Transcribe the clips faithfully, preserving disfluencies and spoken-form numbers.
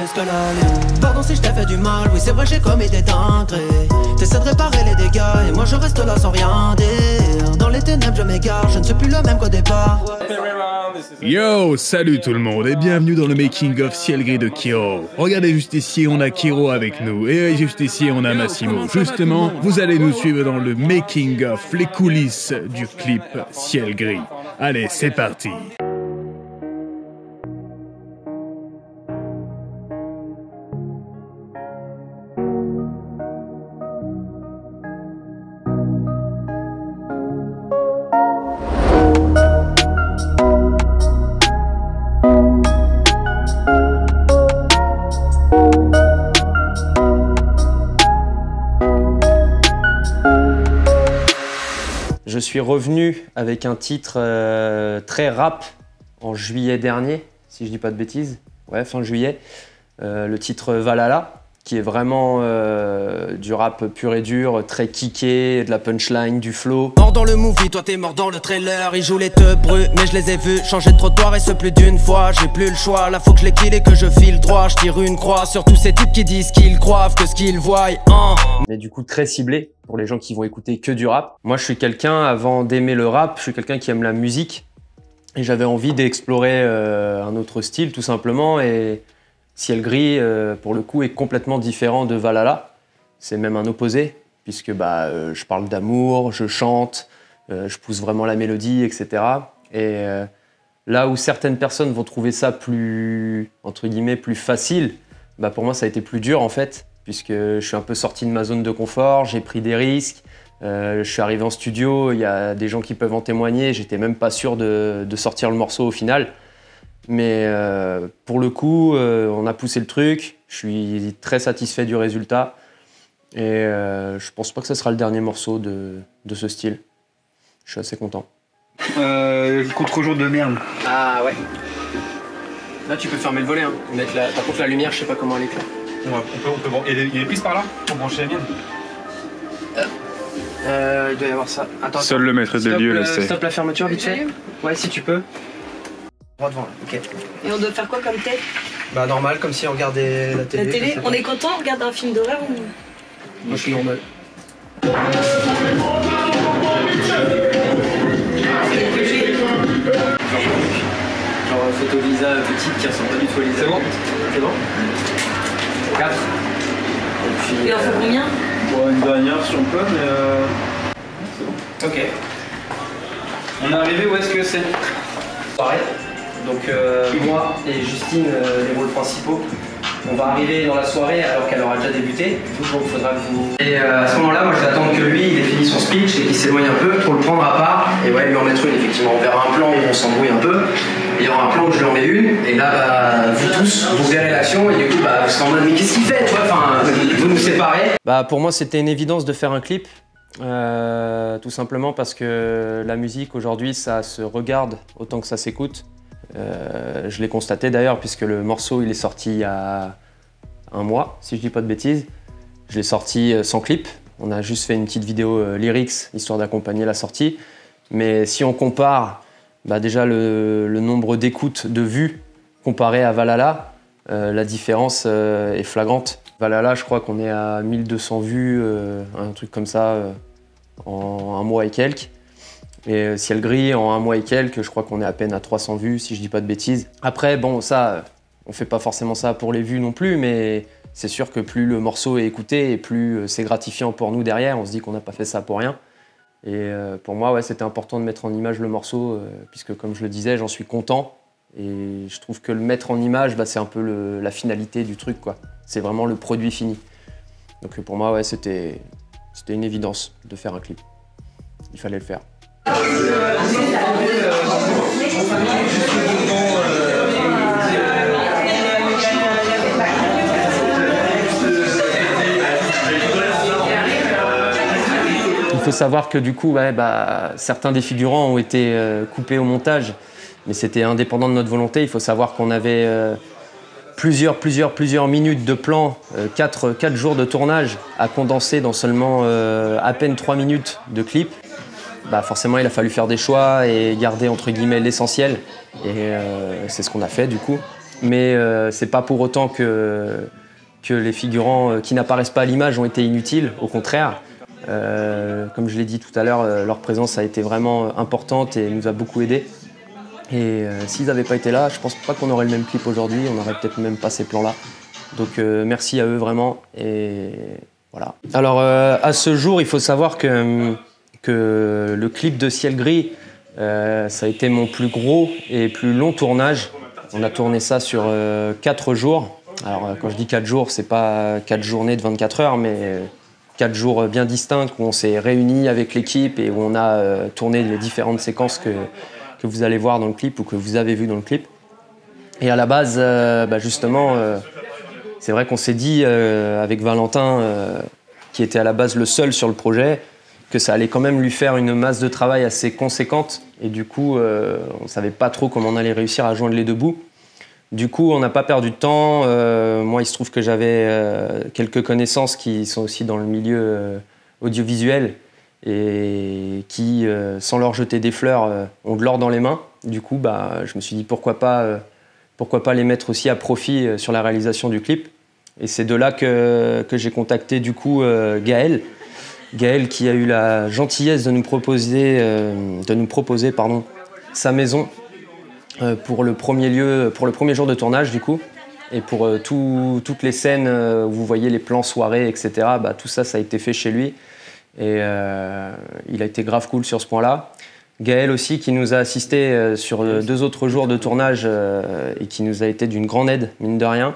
Pardon si je t'ai fait du mal, oui c'est vrai j'ai commis des dingueries. T'essaies de réparer les dégâts et moi je reste là sans rien dire. Dans les ténèbres je m'égare, je ne suis plus le même qu'au départ. Yo, salut tout le monde et bienvenue dans le making of Ciel Gris de Kiro. Regardez juste ici, on a Kiro avec nous et juste ici on a Massimo. Justement, vous allez nous suivre dans le making of, les coulisses du clip Ciel Gris. Allez, c'est parti. Je suis revenu avec un titre euh, très rap en juillet dernier, si je dis pas de bêtises, ouais, fin juillet. Euh, le titre Valhalla, qui est vraiment euh, du rap pur et dur, très kické, de la punchline, du flow. Mort dans le movie, toi t'es mort dans le trailer. Ils jouent les teubres, mais je les ai vus changer de trottoir et ce plus d'une fois. J'ai plus le choix, là faut que je les kill et que je file droit. Je tire une croix sur tous ces types qui disent qu'ils croient que ce qu'ils voient. Hein. Mais du coup très ciblé pour les gens qui vont écouter que du rap. Moi je suis quelqu'un, avant d'aimer le rap, je suis quelqu'un qui aime la musique. Et j'avais envie d'explorer euh, un autre style tout simplement. Et Ciel Gris, euh, pour le coup, est complètement différent de Valhalla. C'est même un opposé, puisque bah, euh, je parle d'amour, je chante, euh, je pousse vraiment la mélodie, et cetera. Et euh, là où certaines personnes vont trouver ça plus, entre guillemets, plus facile, bah, pour moi, ça a été plus dur, en fait, puisque je suis un peu sorti de ma zone de confort, j'ai pris des risques. Euh, je suis arrivé en studio, il y a des gens qui peuvent en témoigner, j'étais même pas sûr de, de sortir le morceau au final. Mais euh, pour le coup, euh, on a poussé le truc, je suis très satisfait du résultat et euh, je pense pas que ce sera le dernier morceau de, de ce style. Je suis assez content. Euh, contre-jour de merde. Ah ouais. Là tu peux fermer le volet, hein. Mettre la... Par contre la lumière, je sais pas comment elle est claire. Ouais, on peut, on peut... Il y a des prises par là pour brancher la mienne. Euh, euh, il doit y avoir ça. Attends, Seul attends. le maître des Stop, lieux euh, le sait. Stop la fermeture vite fait. Ouais, si tu peux. Droit devant, ok. Et on doit faire quoi comme tête? Bah normal, comme si on regardait la télé. La télé? On est content, on regarde un film d'horreur ou... Moi je suis normal. Genre photo Lisa petite qui ressemble pas du tout à Lisa. C'est bon? C'est bon? quatre. Et puis... Il en faut combien? Bon, une dernière si on peut, mais euh... c'est bon. Ok. On est arrivé, où est-ce que c'est? Pareil. Donc euh, moi et Justine, euh, les rôles principaux. On va arriver dans la soirée alors qu'elle aura déjà débuté. Donc il faudra que vous... Et euh, à ce moment-là, moi je vais attendre que lui, il ait fini son speech et qu'il s'éloigne un peu pour le prendre à part. Et ouais, lui en mettre une, effectivement. On verra un plan où on s'embrouille un peu. Et il y aura un plan où je lui en mets une. Et là, bah, vous tous, vous verrez l'action. Et du coup, bah, vous serez en mode, mais qu'est-ce qu'il fait, tu vois? Enfin, vous nous séparez. Bah, pour moi, c'était une évidence de faire un clip. Euh, tout simplement parce que la musique, aujourd'hui, ça se regarde autant que ça s'écoute. Euh, je l'ai constaté d'ailleurs puisque le morceau il est sorti il y a un mois, si je dis pas de bêtises. Je l'ai sorti sans clip, on a juste fait une petite vidéo euh, lyrics histoire d'accompagner la sortie. Mais si on compare bah déjà le, le nombre d'écoutes, de vues comparé à Valhalla, euh, la différence euh, est flagrante. Valhalla, je crois qu'on est à mille deux cents vues, euh, un truc comme ça, euh, en un mois et quelques. Et Ciel Gris, en un mois et quelques, je crois qu'on est à peine à trois cents vues, si je dis pas de bêtises. Après, bon, ça, on fait pas forcément ça pour les vues non plus, mais c'est sûr que plus le morceau est écouté et plus c'est gratifiant pour nous derrière. On se dit qu'on n'a pas fait ça pour rien. Et euh, pour moi, ouais, c'était important de mettre en image le morceau, euh, puisque comme je le disais, j'en suis content. Et je trouve que le mettre en image, bah, c'est un peu le, la finalité du truc, quoi. C'est vraiment le produit fini. Donc pour moi, ouais, c'était c'était une évidence de faire un clip. Il fallait le faire. Il faut savoir que du coup, ouais, bah, certains des figurants ont été euh, coupés au montage, mais c'était indépendant de notre volonté. Il faut savoir qu'on avait euh, plusieurs, plusieurs, plusieurs minutes de plan, euh, quatre, quatre jours de tournage à condenser dans seulement euh, à peine trois minutes de clip. Bah forcément, il a fallu faire des choix et garder entre guillemets l'essentiel. Et euh, c'est ce qu'on a fait du coup. mais euh, c'est pas pour autant que, que les figurants euh, qui n'apparaissent pas à l'image ont été inutiles, au contraire. Euh, comme je l'ai dit tout à l'heure, euh, leur présence a été vraiment importante et nous a beaucoup aidés. Et euh, s'ils n'avaient pas été là, je pense pas qu'on aurait le même clip aujourd'hui, on n'aurait peut-être même pas ces plans-là. Donc euh, merci à eux vraiment, et voilà. Alors euh, à ce jour, il faut savoir que, que le clip de Ciel Gris, euh, ça a été mon plus gros et plus long tournage. On a tourné ça sur euh, quatre jours. Alors quand je dis quatre jours, c'est pas quatre journées de vingt-quatre heures, mais quatre jours bien distincts où on s'est réunis avec l'équipe et où on a euh, tourné les différentes séquences que, que vous allez voir dans le clip ou que vous avez vu dans le clip. Et à la base, euh, bah justement, euh, c'est vrai qu'on s'est dit euh, avec Valentin, euh, qui était à la base le seul sur le projet, que ça allait quand même lui faire une masse de travail assez conséquente. Et du coup, euh, on ne savait pas trop comment on allait réussir à joindre les deux bouts. Du coup, on n'a pas perdu de temps. Euh, moi, il se trouve que j'avais euh, quelques connaissances qui sont aussi dans le milieu euh, audiovisuel et qui, euh, sans leur jeter des fleurs, euh, ont de l'or dans les mains. Du coup, bah, je me suis dit pourquoi pas, euh, pourquoi pas les mettre aussi à profit euh, sur la réalisation du clip. Et c'est de là que, que j'ai contacté du coup euh, Gaël. Gaël qui a eu la gentillesse de nous proposer, euh, de nous proposer pardon, sa maison euh, pour, le premier lieu, pour le premier jour de tournage du coup. Et pour euh, tout, toutes les scènes euh, où vous voyez les plans soirées, et cetera, bah, tout ça, ça a été fait chez lui. Et euh, il a été grave cool sur ce point-là. Gaël aussi qui nous a assisté euh, sur euh, deux autres jours de tournage euh, et qui nous a été d'une grande aide, mine de rien.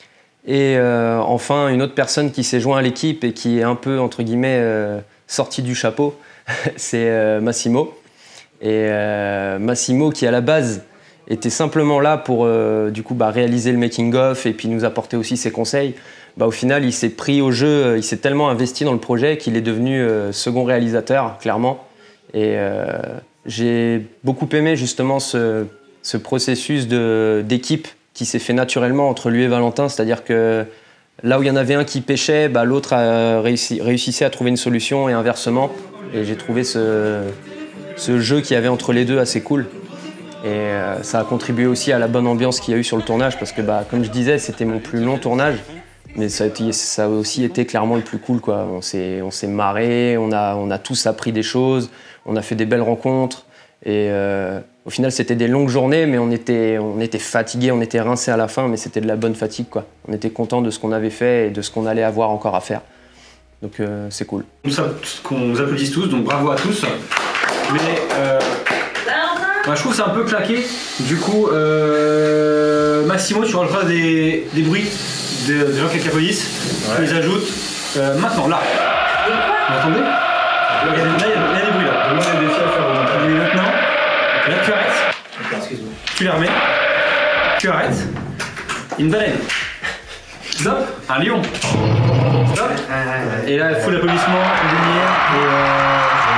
Et euh, enfin, une autre personne qui s'est joint à l'équipe et qui est un peu, entre guillemets, euh, sortie du chapeau, c'est euh, Massimo. Et euh, Massimo qui, à la base, était simplement là pour euh, du coup, bah, réaliser le making-of et puis nous apporter aussi ses conseils. Bah, au final, il s'est pris au jeu, il s'est tellement investi dans le projet qu'il est devenu euh, second réalisateur, clairement. Et euh, j'ai beaucoup aimé justement ce, ce processus de, d'équipe qui s'est fait naturellement entre lui et Valentin, c'est-à-dire que là où il y en avait un qui pêchait, bah, l'autre a réussi, réussissait à trouver une solution et inversement. Et j'ai trouvé ce, ce jeu qu'il y avait entre les deux assez cool. Et euh, ça a contribué aussi à la bonne ambiance qu'il y a eu sur le tournage parce que, bah, comme je disais, c'était mon plus long tournage. Mais ça a, été, ça a aussi été clairement le plus cool, quoi. On s'est, on s'est marré, on a, on a tous appris des choses, on a fait des belles rencontres. Et euh, au final, c'était des longues journées, mais on était, on était fatigués, on était rincés à la fin, mais c'était de la bonne fatigue, quoi. On était contents de ce qu'on avait fait et de ce qu'on allait avoir encore à faire. Donc euh, c'est cool. Qu'on nous applaudisse tous, donc bravo à tous. Mais euh, bah, je trouve que c'est un peu claqué. Du coup, euh, Massimo, tu rangeras des, des bruits des, des gens qui applaudissent. Ouais. Tu les ajoutes. Euh, maintenant, là. Vous entendez? Il y a des, là, il y a, il y a des bruits là. Demande des défis à faire. Maintenant, là tu arrêtes. Excuse-moi. Tu les remets. Tu arrêtes. Une baleine. Stop. Un lion. Stop. Et là, full applaudissement, une lumière. Et euh...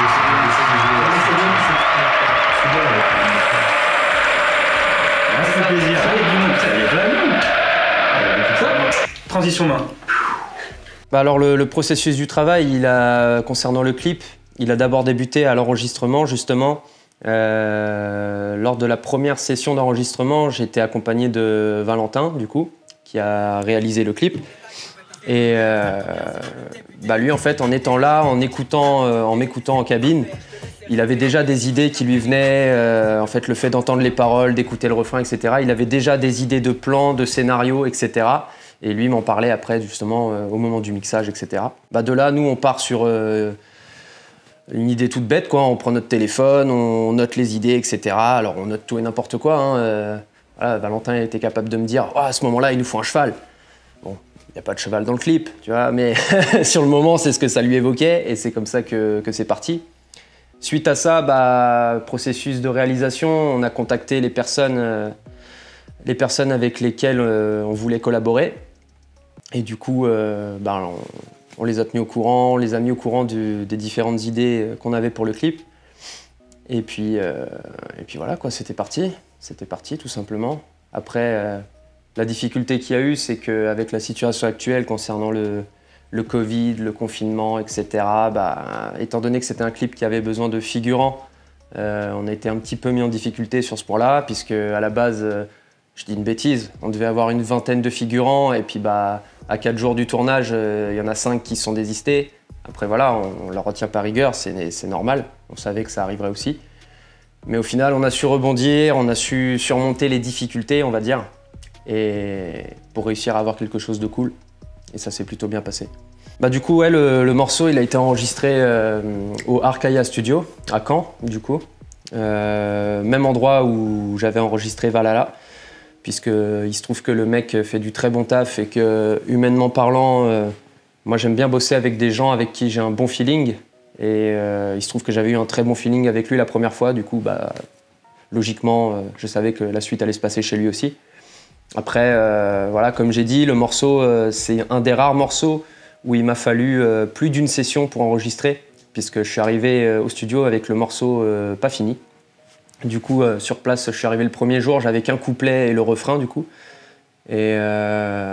Ah, ça fait plaisir. Ça y est, du monde. Ça y est, vraiment. Transition main. Bah alors le, le processus du travail, il a, concernant le clip, il a d'abord débuté à l'enregistrement justement. Euh, lors de la première session d'enregistrement, j'ai été accompagné de Valentin du coup, qui a réalisé le clip. Et euh, bah lui en fait, en étant là, en écoutant, euh, en m'écoutant en cabine, il avait déjà des idées qui lui venaient. Euh, en fait, le fait d'entendre les paroles, d'écouter le refrain, et cetera. Il avait déjà des idées de plans, de scénarios, et cetera. Et lui m'en parlait après, justement, euh, au moment du mixage, et cetera. Bah de là, nous, on part sur euh, une idée toute bête, quoi. On prend notre téléphone, on note les idées, et cetera. Alors, on note tout et n'importe quoi. Hein. Euh, voilà, Valentin était capable de me dire oh, « à ce moment-là, il nous faut un cheval ». Bon, il n'y a pas de cheval dans le clip, tu vois, mais sur le moment, c'est ce que ça lui évoquait, et c'est comme ça que, que c'est parti. Suite à ça, bah, processus de réalisation, on a contacté les personnes, euh, les personnes avec lesquelles euh, on voulait collaborer. Et du coup, euh, bah, on, on les a tenus au courant, on les a mis au courant du, des différentes idées qu'on avait pour le clip. Et puis, euh, et puis voilà, quoi, c'était parti. C'était parti, tout simplement. Après, euh, la difficulté qu'il y a eu, c'est qu'avec la situation actuelle concernant le, le Covid, le confinement, et cetera, bah, étant donné que c'était un clip qui avait besoin de figurants, euh, on a été un petit peu mis en difficulté sur ce point-là, puisque à la base, euh, je dis une bêtise, on devait avoir une vingtaine de figurants et puis bah, à quatre jours du tournage, il euh, y en a cinq qui sont désistés. Après voilà, on ne leur retient pas rigueur, c'est normal, on savait que ça arriverait aussi. Mais au final, on a su rebondir, on a su surmonter les difficultés, on va dire, et pour réussir à avoir quelque chose de cool. Et ça s'est plutôt bien passé. Bah, du coup, ouais, le, le morceau il a été enregistré euh, au Arcaia Studio, à Caen, du coup. Euh, même endroit où j'avais enregistré Valhalla, puisqu'il se trouve que le mec fait du très bon taf et que, humainement parlant, euh, moi j'aime bien bosser avec des gens avec qui j'ai un bon feeling. Et euh, il se trouve que j'avais eu un très bon feeling avec lui la première fois, du coup, bah, logiquement, euh, je savais que la suite allait se passer chez lui aussi. Après, euh, voilà, comme j'ai dit, le morceau, euh, c'est un des rares morceaux où il m'a fallu euh, plus d'une session pour enregistrer, puisque je suis arrivé euh, au studio avec le morceau euh, pas fini. Du coup, euh, sur place, je suis arrivé le premier jour, j'avais qu'un couplet et le refrain, du coup. Et, euh,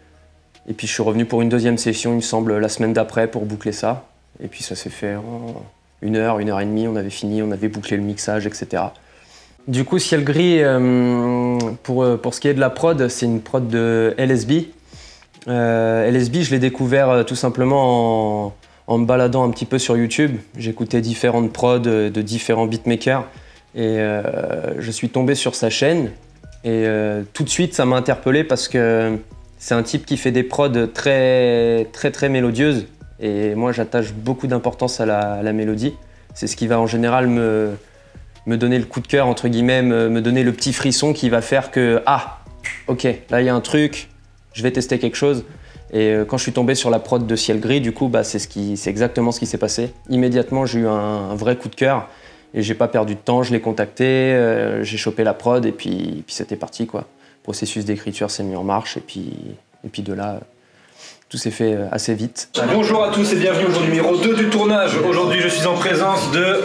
et puis je suis revenu pour une deuxième session, il me semble, la semaine d'après, pour boucler ça. Et puis ça s'est fait en une heure, une heure et demie, on avait fini, on avait bouclé le mixage, et cetera. Du coup, Ciel Gris, euh, pour, pour ce qui est de la prod, c'est une prod de L S B. Euh, L S B, je l'ai découvert euh, tout simplement en, en me baladant un petit peu sur YouTube. J'écoutais différentes prods de, de différents beatmakers et euh, je suis tombé sur sa chaîne. Et euh, tout de suite, ça m'a interpellé parce que c'est un type qui fait des prods très, très, très mélodieuses. Et moi, j'attache beaucoup d'importance à la, à la mélodie. C'est ce qui va en général me, me donner le coup de cœur, entre guillemets, me, me donner le petit frisson qui va faire que, ah, ok, là, il y a un truc. Je vais tester quelque chose. Et quand je suis tombé sur la prod de Ciel Gris, du coup, bah, c'est ce qui, c'est exactement ce qui s'est passé. Immédiatement, j'ai eu un, un vrai coup de cœur et j'ai pas perdu de temps. Je l'ai contacté, euh, j'ai chopé la prod et puis, puis c'était parti, quoi. Le processus d'écriture s'est mis en marche et puis, et puis de là, tout s'est fait assez vite. Bonjour à tous et bienvenue au numéro deux du tournage. Aujourd'hui, je suis en présence de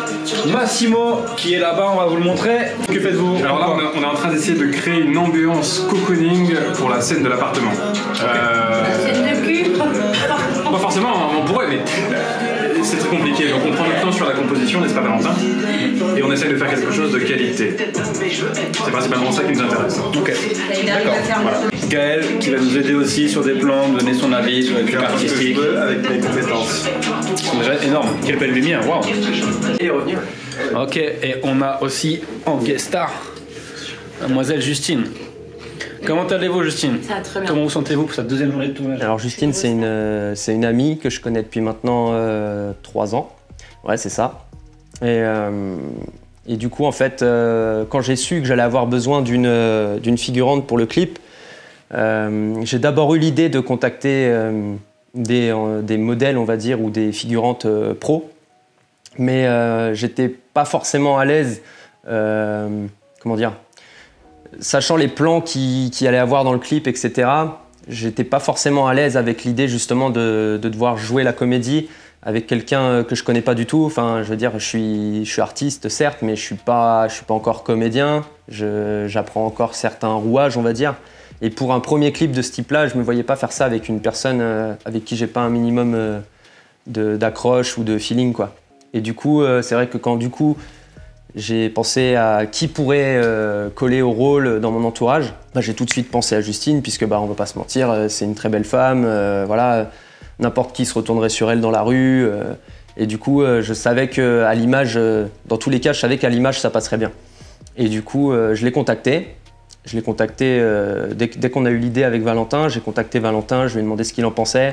Massimo qui est là-bas, on va vous le montrer. Que faites-vous? Alors là, on est, on est en train d'essayer de créer une ambiance cocooning pour la scène de l'appartement. Okay. Euh... Scène de cul. Pas forcément, on pourrait, mais c'est très compliqué. Donc on prend le temps sur la composition, n'est-ce pas Valentin? Et on essaie de faire quelque chose de qualité. C'est principalement ça qui nous intéresse. Ok. D'accord. Voilà. Gaël qui va nous aider aussi sur des plans, donner son avis sur les trucs artistiques. Avec mes compétences. Ils sont déjà énormes. Quelle belle lumière, waouh. Et revenir. Ok, et on a aussi en guest star, mademoiselle Justine. Comment allez-vous, Justine? Ça va très bien. Comment vous sentez-vous pour cette deuxième journée de tournage? Alors Justine, c'est une, euh, c'est une amie que je connais depuis maintenant euh, trois ans. Ouais, c'est ça. Et, euh, et du coup, en fait, euh, quand j'ai su que j'allais avoir besoin d'une euh, d'une figurante pour le clip, euh, j'ai d'abord eu l'idée de contacter euh, des, euh, des modèles, on va dire, ou des figurantes euh, pro. Mais euh, j'étais pas forcément à l'aise, euh, comment dire, sachant les plans qu'il qui allait avoir dans le clip, et cetera. J'étais pas forcément à l'aise avec l'idée justement de, de devoir jouer la comédie avec quelqu'un que je connais pas du tout. Enfin, je veux dire, je suis, je suis artiste certes, mais je suis pas, je suis pas encore comédien. J'apprends encore certains rouages, on va dire. Et pour un premier clip de ce type-là, je me voyais pas faire ça avec une personne euh, avec qui j'ai pas un minimum euh, d'accroche ou de feeling, quoi. Et du coup, euh, c'est vrai que quand du coup j'ai pensé à qui pourrait euh, coller au rôle dans mon entourage, bah, j'ai tout de suite pensé à Justine, puisque bah, on va pas se mentir, euh, c'est une très belle femme, euh, voilà, n'importe qui se retournerait sur elle dans la rue. Euh, et du coup, euh, je savais qu'à l'image, euh, dans tous les cas, je savais qu'à l'image, ça passerait bien. Et du coup, euh, je l'ai contacté. Je l'ai contacté euh, dès, dès qu'on a eu l'idée avec Valentin. J'ai contacté Valentin, je lui ai demandé ce qu'il en pensait.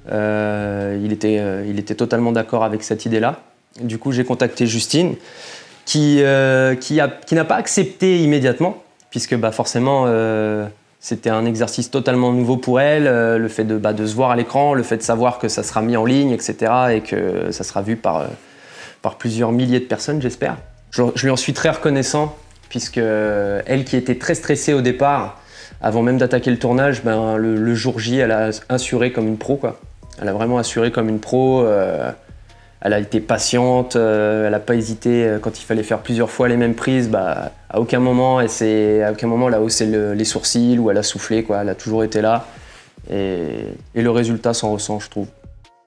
Euh, il, était, euh, il était totalement d'accord avec cette idée-là. Du coup, j'ai contacté Justine, qui, euh, qui, a, qui n'a pas accepté immédiatement, puisque bah, forcément, euh, c'était un exercice totalement nouveau pour elle, euh, le fait de, bah, de se voir à l'écran, le fait de savoir que ça sera mis en ligne, et cetera, et que ça sera vu par, euh, par plusieurs milliers de personnes, j'espère. Je, je lui en suis très reconnaissant, puisque euh, elle qui était très stressée au départ, avant même d'attaquer le tournage, ben, le, le jour J, elle a assuré comme une pro, quoi. Elle a vraiment assuré comme une pro. Euh, elle a été patiente, euh, elle n'a pas hésité euh, quand il fallait faire plusieurs fois les mêmes prises. Bah, à aucun moment, elle s'est, à aucun moment, elle a haussé le, les sourcils ou elle a soufflé, quoi. Elle a toujours été là. Et, et le résultat s'en ressent, je trouve.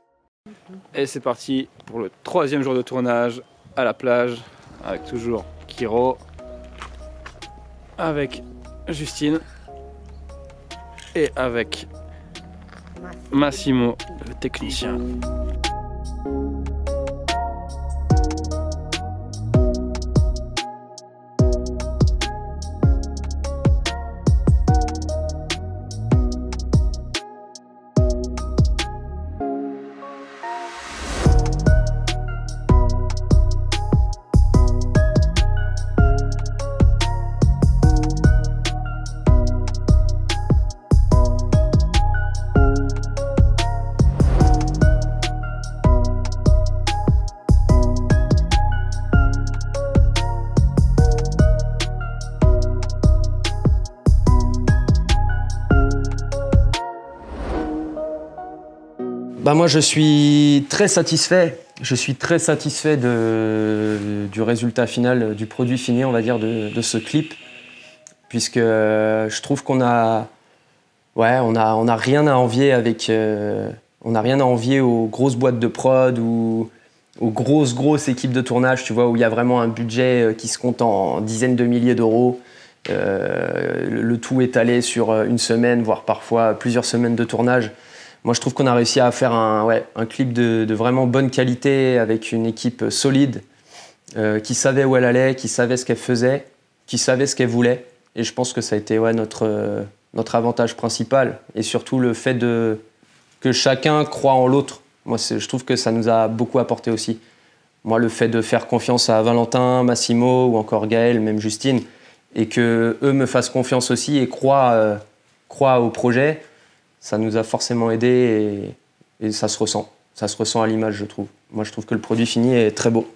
Et c'est parti pour le troisième jour de tournage à la plage, avec toujours Kiro, avec Justine et avec Massimo, le technicien. Bah moi je suis très satisfait, je suis très satisfait de, du résultat final, du produit fini on va dire de, de ce clip, puisque je trouve qu'on a, ouais, on a, on a rien à envier avec, euh, on a rien à envier aux grosses boîtes de prod ou aux grosses grosses équipes de tournage, tu vois, où il y a vraiment un budget qui se compte en dizaines de milliers d'euros. Euh, le, le tout étalé sur une semaine, voire parfois plusieurs semaines de tournage. Moi, je trouve qu'on a réussi à faire un, ouais, un clip de, de vraiment bonne qualité avec une équipe solide euh, qui savait où elle allait, qui savait ce qu'elle faisait, qui savait ce qu'elle voulait. Et je pense que ça a été ouais, notre, euh, notre avantage principal. Et surtout le fait de, que chacun croit en l'autre. Moi, je trouve que ça nous a beaucoup apporté aussi. Moi, le fait de faire confiance à Valentin, Massimo ou encore Gaël, même Justine, et qu'eux me fassent confiance aussi et croient, euh, croient au projet, ça nous a forcément aidé et, et ça se ressent. Ça se ressent à l'image, je trouve. Moi, je trouve que le produit fini est très beau.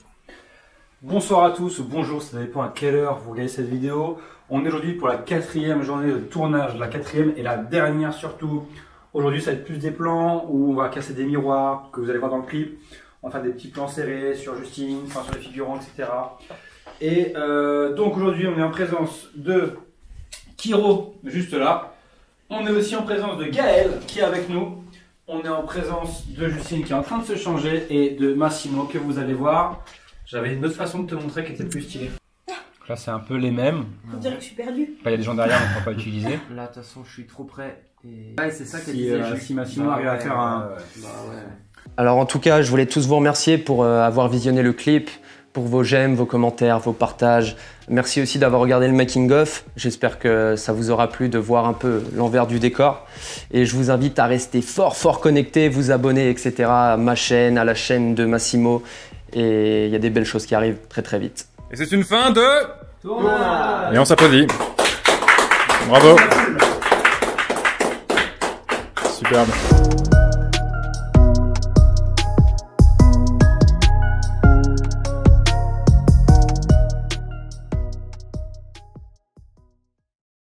Bonsoir à tous, ou bonjour, ça dépend à quelle heure vous regardez cette vidéo. On est aujourd'hui pour la quatrième journée de tournage, la quatrième et la dernière surtout. Aujourd'hui, ça va être plus des plans où on va casser des miroirs que vous allez voir dans le clip. On va faire des petits plans serrés sur Justine, enfin sur les figurants, et cetera. Et euh, donc aujourd'hui, on est en présence de Kiro, juste là. On est aussi en présence de Gaël qui est avec nous. On est en présence de Justine qui est en train de se changer et de Massimo que vous allez voir. J'avais une autre façon de te montrer qui était plus stylée. Là, c'est un peu les mêmes. On dirait que je suis perdu. Il y a des gens derrière, on ne peut pas utiliser. Là, de toute façon, je suis trop prêt. Et... Ouais, c'est ça qu'elle Si, disait. euh, je... si Massimo bah, arrive ouais, à faire un... ouais, bah, ouais. Alors, en tout cas, je voulais tous vous remercier pour euh, avoir visionné le clip, pour vos j'aime, vos commentaires, vos partages. Merci aussi d'avoir regardé le making of. J'espère que ça vous aura plu de voir un peu l'envers du décor. Et je vous invite à rester fort, fort connectés, vous abonner, et cetera à ma chaîne, à la chaîne de Massimo. Et il y a des belles choses qui arrivent très très vite. Et c'est une fin de... Tournage. Et on s'applaudit. Bravo. Superbe.